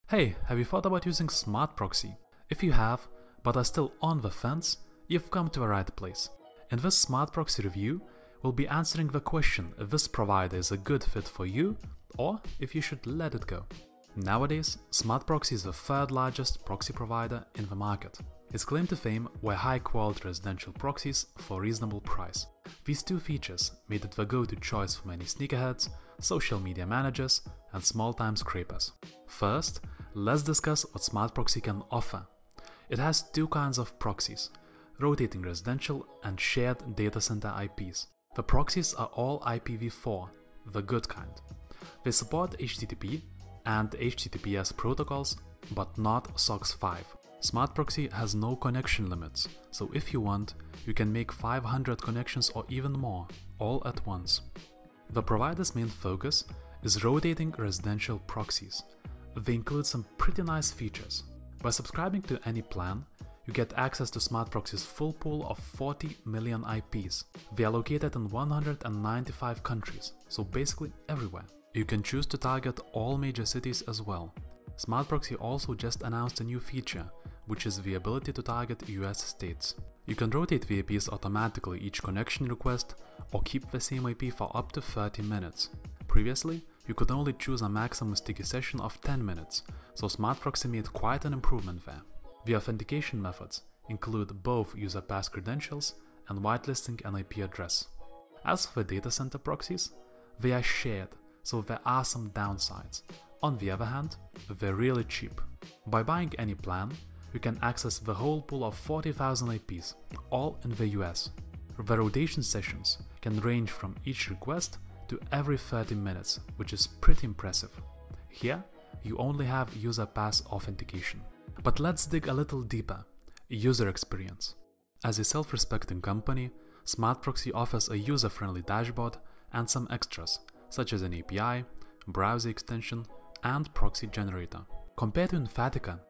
Hey, have you thought about using Smartproxy? If you have, but are still on the fence, you've come to the right place. In this Smartproxy review, we'll be answering the question if this provider is a good fit for you or if you should let it go. Nowadays, Smartproxy is the third largest proxy provider in the market. Its claim to fame were high-quality residential proxies for a reasonable price. These two features made it the go-to choice for many sneakerheads, social media managers, and small-time scrapers. First, let's discuss what Smartproxy can offer. It has two kinds of proxies: rotating residential and shared data center IPs. The proxies are all IPv4, the good kind. They support HTTP and HTTPS protocols, but not SOCKS 5. Smartproxy has no connection limits, so if you want, you can make 500 connections or even more, all at once. The provider's main focus is rotating residential proxies. They include some pretty nice features. By subscribing to any plan, you get access to Smartproxy's full pool of 40 million IPs. They are located in 195 countries, so basically everywhere. You can choose to target all major cities as well. Smartproxy also just announced a new feature, which is the ability to target US states. You can rotate the IPs automatically each connection request or keep the same IP for up to 30 minutes. Previously, you could only choose a maximum sticky session of 10 minutes, so Smartproxy made quite an improvement there. The authentication methods include both user pass credentials and whitelisting an IP address. As for data center proxies, they are shared, so there are some downsides. On the other hand, they're really cheap. By buying any plan, you can access the whole pool of 40,000 IPs, all in the US. The rotation sessions can range from each request to every 30 minutes, which is pretty impressive. Here, you only have user pass authentication. But let's dig a little deeper. User experience. As a self-respecting company, Smartproxy offers a user-friendly dashboard and some extras, such as an API, browser extension, and proxy generator. Compared to Infatica,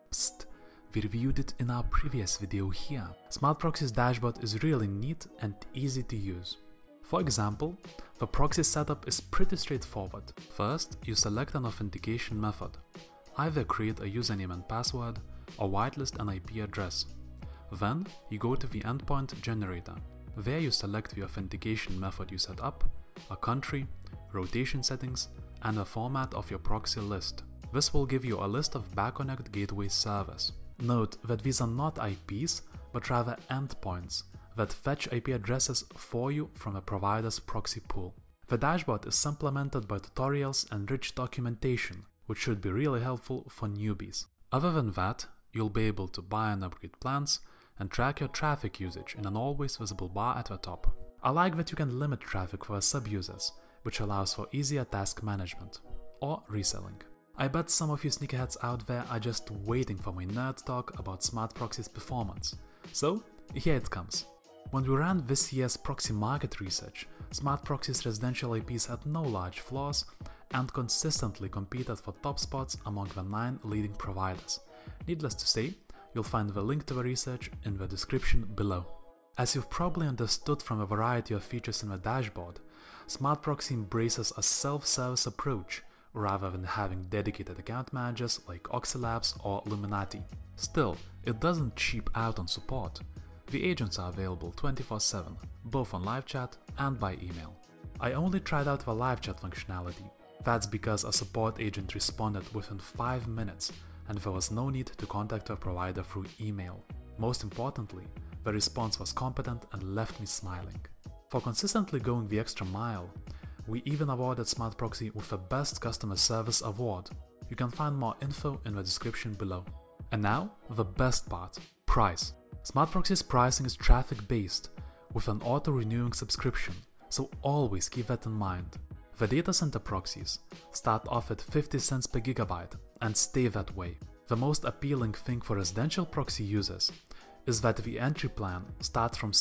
we reviewed it in our previous video here. Smartproxy's dashboard is really neat and easy to use. For example, the proxy setup is pretty straightforward. First, you select an authentication method. Either create a username and password or whitelist an IP address. Then, you go to the endpoint generator. There you select the authentication method you set up, a country, rotation settings, and a format of your proxy list. This will give you a list of backconnect gateway servers. Note that these are not IPs, but rather endpoints that fetch IP addresses for you from a provider's proxy pool. The dashboard is supplemented by tutorials and rich documentation, which should be really helpful for newbies. Other than that, you'll be able to buy and upgrade plans and track your traffic usage in an always visible bar at the top. I like that you can limit traffic for sub-users, which allows for easier task management or reselling. I bet some of you sneakerheads out there are just waiting for my nerd talk about Smartproxy's performance. So, here it comes. When we ran this year's proxy market research, Smartproxy's residential IPs had no large flaws and consistently competed for top spots among the 9 leading providers. Needless to say, you'll find the link to the research in the description below. As you've probably understood from a variety of features in the dashboard, Smartproxy embraces a self-service approach rather than having dedicated account managers like Oxylabs or Luminati. Still, it doesn't cheap out on support. The agents are available 24/7, both on live chat and by email. I only tried out the live chat functionality. That's because a support agent responded within 5 minutes and there was no need to contact a provider through email. Most importantly, the response was competent and left me smiling. For consistently going the extra mile, we even awarded Smartproxy with the Best Customer Service Award. You can find more info in the description below. And now, the best part: price. Smartproxy's pricing is traffic-based, with an auto-renewing subscription, so always keep that in mind. The data center proxies start off at 50 cents per gigabyte and stay that way. The most appealing thing for residential proxy users is that the entry plan starts from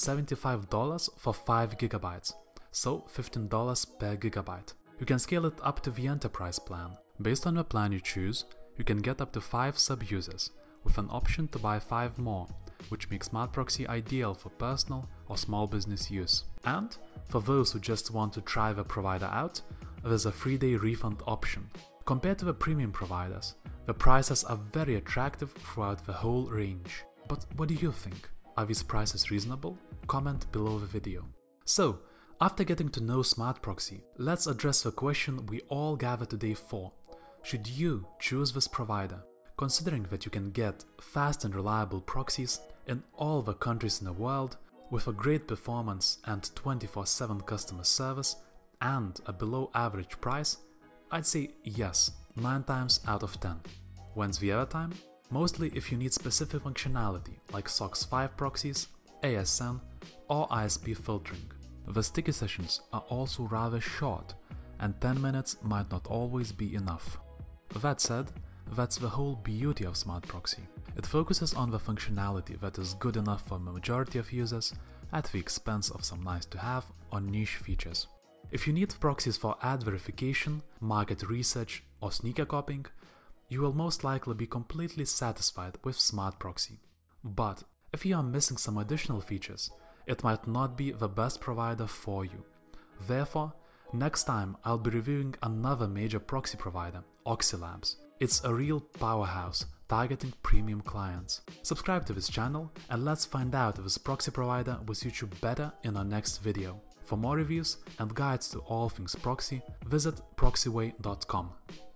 $75 for 5 gigabytes, so $15 per gigabyte. You can scale it up to the enterprise plan. Based on the plan you choose, you can get up to 5 sub-users, with an option to buy 5 more, which makes Smartproxy ideal for personal or small business use. And for those who just want to try the provider out, there's a 3-day refund option. Compared to the premium providers, The prices are very attractive throughout the whole range. But what do you think? Are these prices reasonable? Comment below the video. So, after getting to know Smartproxy, let's address the question we all gathered today for. Should you choose this provider? Considering that you can get fast and reliable proxies in all the countries in the world, with a great performance and 24/7 customer service, and a below average price, I'd say yes, 9 times out of 10. When's the other time? Mostly if you need specific functionality like SOC 5 proxies, ASN or ISP filtering. The sticky sessions are also rather short, and 10 minutes might not always be enough. That said, that's the whole beauty of Smartproxy. It focuses on the functionality that is good enough for the majority of users at the expense of some nice to have or niche features. If you need proxies for ad verification, market research or sneaker copying, you will most likely be completely satisfied with Smartproxy. But if you are missing some additional features, it might not be the best provider for you. Therefore, next time I'll be reviewing another major proxy provider, Oxylabs. It's a real powerhouse targeting premium clients. Subscribe to this channel and let's find out if this proxy provider will suit you better in our next video. For more reviews and guides to all things proxy, visit proxyway.com.